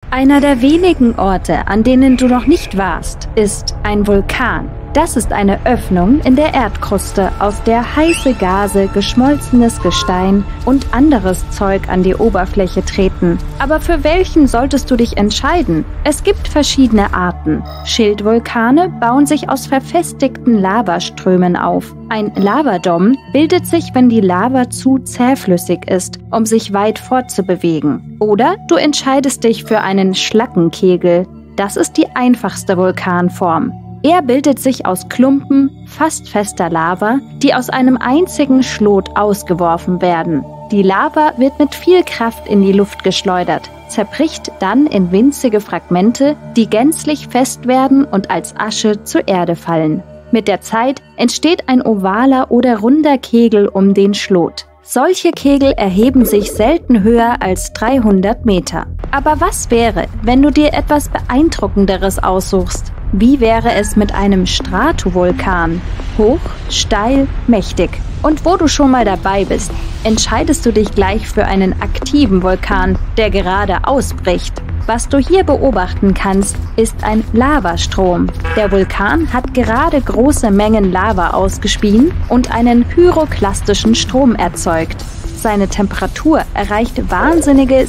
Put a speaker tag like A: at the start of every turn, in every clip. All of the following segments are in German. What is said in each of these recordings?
A: Einer der wenigen Orte, an denen du noch nicht warst, ist ein Vulkan. Das ist eine Öffnung in der Erdkruste, aus der heiße Gase, geschmolzenes Gestein und anderes Zeug an die Oberfläche treten. Aber für welchen solltest du dich entscheiden? Es gibt verschiedene Arten. Schildvulkane bauen sich aus verfestigten Lavaströmen auf. Ein Lavadom bildet sich, wenn die Lava zu zähflüssig ist, um sich weit fortzubewegen. Oder du entscheidest dich für einen Schlackenkegel. Das ist die einfachste Vulkanform. Er bildet sich aus Klumpen fast fester Lava, die aus einem einzigen Schlot ausgeworfen werden. Die Lava wird mit viel Kraft in die Luft geschleudert, zerbricht dann in winzige Fragmente, die gänzlich fest werden und als Asche zur Erde fallen. Mit der Zeit entsteht ein ovaler oder runder Kegel um den Schlot. Solche Kegel erheben sich selten höher als 300 Meter. Aber was wäre, wenn du dir etwas Beeindruckenderes aussuchst? Wie wäre es mit einem Stratovulkan? Hoch, steil, mächtig. Und wo du schon mal dabei bist, entscheidest du dich gleich für einen aktiven Vulkan, der gerade ausbricht. Was du hier beobachten kannst, ist ein Lavastrom. Der Vulkan hat gerade große Mengen Lava ausgespien und einen pyroklastischen Strom erzeugt. Seine Temperatur erreicht wahnsinnige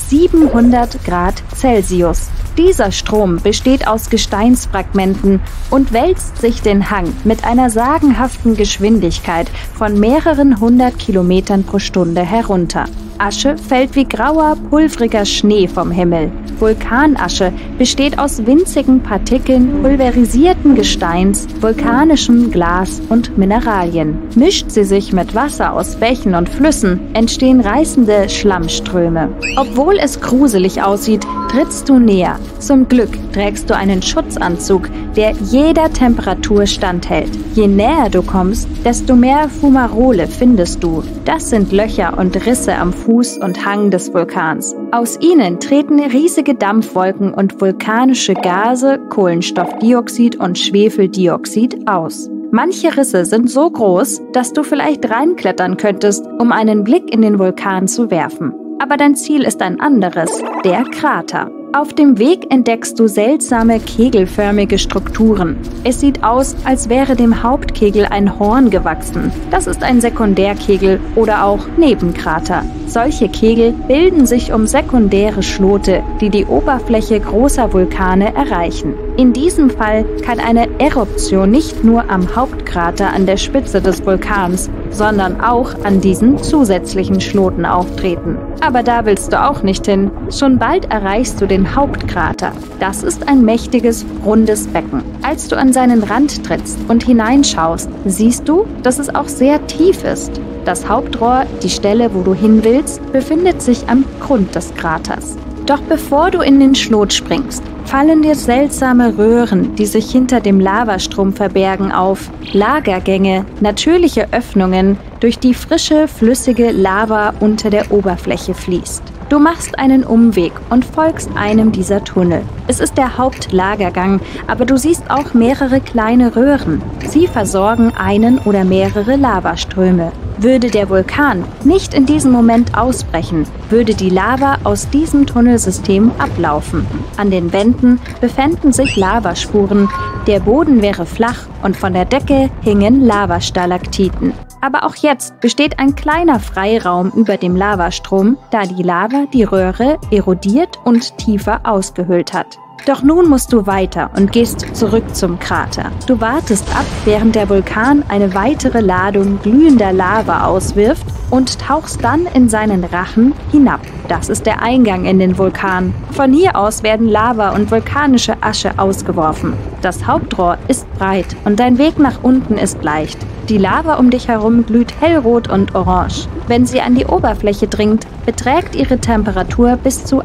A: 700 Grad Celsius. Dieser Strom besteht aus Gesteinsfragmenten und wälzt sich den Hang mit einer sagenhaften Geschwindigkeit von mehreren 100 Kilometern pro Stunde herunter. Asche fällt wie grauer, pulvriger Schnee vom Himmel. Vulkanasche besteht aus winzigen Partikeln pulverisierten Gesteins, vulkanischem Glas und Mineralien. Mischt sie sich mit Wasser aus Bächen und Flüssen, entstehen reißende Schlammströme. Obwohl es gruselig aussieht, trittst du näher. Zum Glück trägst du einen Schutzanzug, der jeder Temperatur standhält. Je näher du kommst, desto mehr Fumarole findest du. Das sind Löcher und Risse am Fuß und Hang des Vulkans. Aus ihnen treten riesige Dampfwolken und vulkanische Gase, Kohlenstoffdioxid und Schwefeldioxid aus. Manche Risse sind so groß, dass du vielleicht reinklettern könntest, um einen Blick in den Vulkan zu werfen. Aber dein Ziel ist ein anderes, der Krater. Auf dem Weg entdeckst du seltsame kegelförmige Strukturen. Es sieht aus, als wäre dem Hauptkegel ein Horn gewachsen. Das ist ein Sekundärkegel oder auch Nebenkrater. Solche Kegel bilden sich um sekundäre Schlote, die die Oberfläche großer Vulkane erreichen. In diesem Fall kann eine Eruption nicht nur am Hauptkrater an der Spitze des Vulkans, sondern auch an diesen zusätzlichen Schloten auftreten. Aber da willst du auch nicht hin. Schon bald erreichst du den Hauptkrater. Das ist ein mächtiges, rundes Becken. Als du an seinen Rand trittst und hineinschaust, siehst du, dass es auch sehr tief ist. Das Hauptrohr, die Stelle, wo du hin willst, befindet sich am Grund des Kraters. Doch bevor du in den Schlot springst, fallen dir seltsame Röhren, die sich hinter dem Lavastrom verbergen, auf. Lagergänge, natürliche Öffnungen, durch die frische, flüssige Lava unter der Oberfläche fließt. Du machst einen Umweg und folgst einem dieser Tunnel. Es ist der Hauptlagergang, aber du siehst auch mehrere kleine Röhren. Sie versorgen einen oder mehrere Lavaströme. Würde der Vulkan nicht in diesem Moment ausbrechen, würde die Lava aus diesem Tunnelsystem ablaufen. An den Wänden befänden sich Lavaspuren, der Boden wäre flach und von der Decke hingen Lavastalaktiten. Aber auch jetzt besteht ein kleiner Freiraum über dem Lavastrom, da die Lava die Röhre erodiert und tiefer ausgehöhlt hat. Doch nun musst du weiter und gehst zurück zum Krater. Du wartest ab, während der Vulkan eine weitere Ladung glühender Lava auswirft und tauchst dann in seinen Rachen hinab. Das ist der Eingang in den Vulkan. Von hier aus werden Lava und vulkanische Asche ausgeworfen. Das Hauptrohr ist breit und dein Weg nach unten ist leicht. Die Lava um dich herum glüht hellrot und orange. Wenn sie an die Oberfläche dringt, beträgt ihre Temperatur bis zu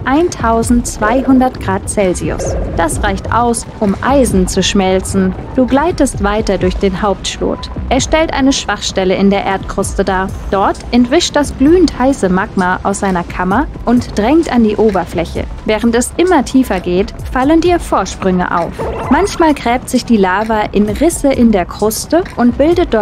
A: 1200 Grad Celsius. Das reicht aus, um Eisen zu schmelzen. Du gleitest weiter durch den Hauptschlot. Er stellt eine Schwachstelle in der Erdkruste dar. Dort entwischt das glühend heiße Magma aus seiner Kammer und drängt an die Oberfläche. Während es immer tiefer geht, fallen dir Vorsprünge auf. Manchmal gräbt sich die Lava in Risse in der Kruste und bildet dort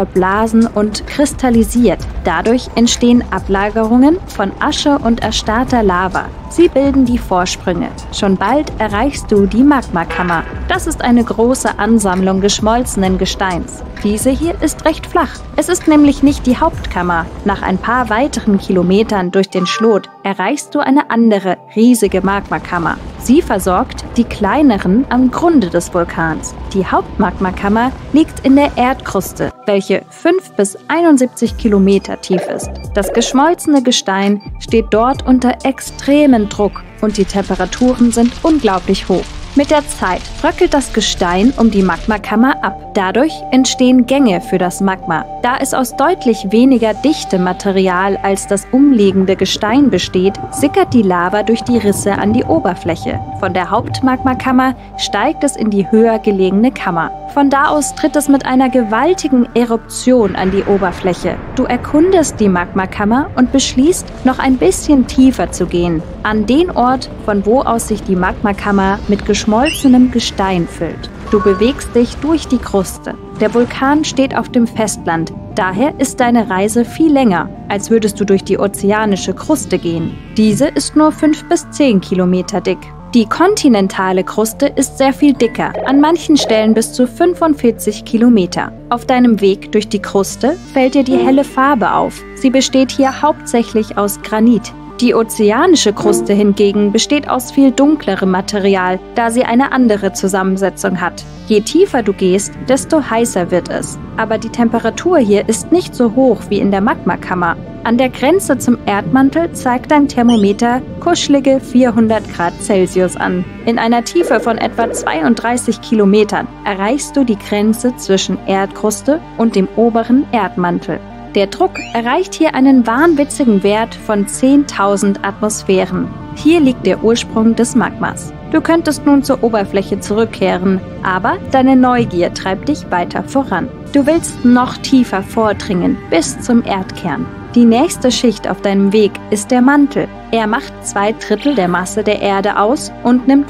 A: verblasen und kristallisiert. Dadurch entstehen Ablagerungen von Asche und erstarrter Lava. Sie bilden die Vorsprünge. Schon bald erreichst du die Magmakammer. Das ist eine große Ansammlung geschmolzenen Gesteins. Diese hier ist recht flach. Es ist nämlich nicht die Hauptkammer. Nach ein paar weiteren Kilometern durch den Schlot erreichst du eine andere, riesige Magmakammer. Sie versorgt die kleineren am Grunde des Vulkans. Die Hauptmagmakammer liegt in der Erdkruste, welche 5 bis 71 Kilometer tief ist. Das geschmolzene Gestein steht dort unter extremem Druck und die Temperaturen sind unglaublich hoch. Mit der Zeit bröckelt das Gestein um die Magmakammer ab. Dadurch entstehen Gänge für das Magma. Da es aus deutlich weniger dichtem Material als das umliegende Gestein besteht, sickert die Lava durch die Risse an die Oberfläche. Von der Hauptmagmakammer steigt es in die höher gelegene Kammer. Von da aus tritt es mit einer gewaltigen Eruption an die Oberfläche. Du erkundest die Magmakammer und beschließt, noch ein bisschen tiefer zu gehen. An den Ort, von wo aus sich die Magmakammer mit geschmolzenem Gestein füllt. Du bewegst dich durch die Kruste. Der Vulkan steht auf dem Festland. Daher ist deine Reise viel länger, als würdest du durch die ozeanische Kruste gehen. Diese ist nur 5 bis 10 Kilometer dick. Die kontinentale Kruste ist sehr viel dicker, an manchen Stellen bis zu 45 Kilometer. Auf deinem Weg durch die Kruste fällt dir die helle Farbe auf. Sie besteht hier hauptsächlich aus Granit. Die ozeanische Kruste hingegen besteht aus viel dunklerem Material, da sie eine andere Zusammensetzung hat. Je tiefer du gehst, desto heißer wird es. Aber die Temperatur hier ist nicht so hoch wie in der Magmakammer. An der Grenze zum Erdmantel zeigt dein Thermometer kuschelige 400 Grad Celsius an. In einer Tiefe von etwa 32 Kilometern erreichst du die Grenze zwischen Erdkruste und dem oberen Erdmantel. Der Druck erreicht hier einen wahnwitzigen Wert von 10.000 Atmosphären. Hier liegt der Ursprung des Magmas. Du könntest nun zur Oberfläche zurückkehren, aber deine Neugier treibt dich weiter voran. Du willst noch tiefer vordringen, bis zum Erdkern. Die nächste Schicht auf deinem Weg ist der Mantel. Er macht 2/3 der Masse der Erde aus und nimmt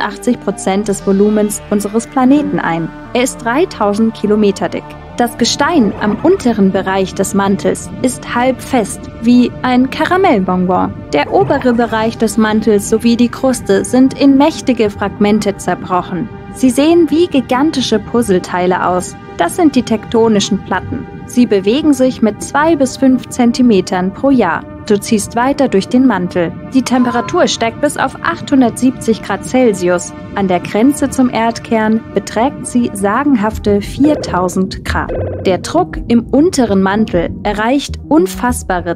A: 84% des Volumens unseres Planeten ein. Er ist 3000 Kilometer dick. Das Gestein am unteren Bereich des Mantels ist halb fest, wie ein Karamellbonbon. Der obere Bereich des Mantels sowie die Kruste sind in mächtige Fragmente zerbrochen. Sie sehen wie gigantische Puzzleteile aus. Das sind die tektonischen Platten. Sie bewegen sich mit 2 bis 5 Zentimetern pro Jahr. Du ziehst weiter durch den Mantel. Die Temperatur steigt bis auf 870 Grad Celsius. An der Grenze zum Erdkern beträgt sie sagenhafte 4000 Grad. Der Druck im unteren Mantel erreicht unfassbare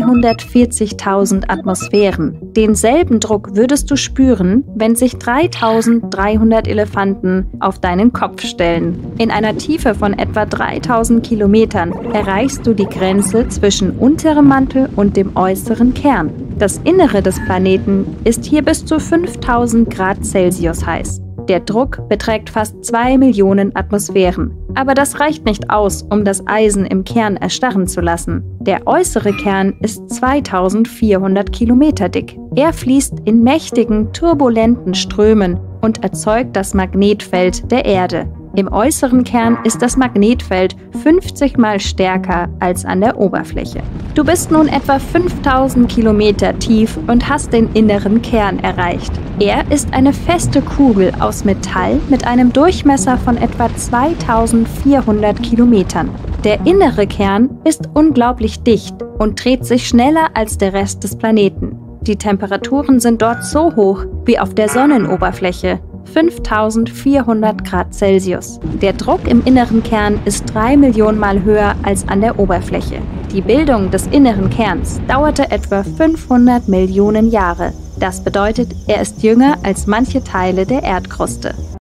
A: 240.000 Atmosphären. Denselben Druck würdest du spüren, wenn sich 3300 Elefanten auf deinen Kopf stellen. In einer Tiefe von etwa 3000 Kilometern erreichst du die Grenze zwischen unterem Mantel und dem äußeren Kern. Das Innere des Planeten ist hier bis zu 5000 Grad Celsius heiß. Der Druck beträgt fast 2 Millionen Atmosphären. Aber das reicht nicht aus, um das Eisen im Kern erstarren zu lassen. Der äußere Kern ist 2400 Kilometer dick. Er fließt in mächtigen, turbulenten Strömen und erzeugt das Magnetfeld der Erde. Im äußeren Kern ist das Magnetfeld 50 Mal stärker als an der Oberfläche. Du bist nun etwa 5000 Kilometer tief und hast den inneren Kern erreicht. Er ist eine feste Kugel aus Metall mit einem Durchmesser von etwa 2400 Kilometern. Der innere Kern ist unglaublich dicht und dreht sich schneller als der Rest des Planeten. Die Temperaturen sind dort so hoch wie auf der Sonnenoberfläche. 5400 Grad Celsius. Der Druck im inneren Kern ist 3 Millionen Mal höher als an der Oberfläche. Die Bildung des inneren Kerns dauerte etwa 500 Millionen Jahre. Das bedeutet, er ist jünger als manche Teile der Erdkruste.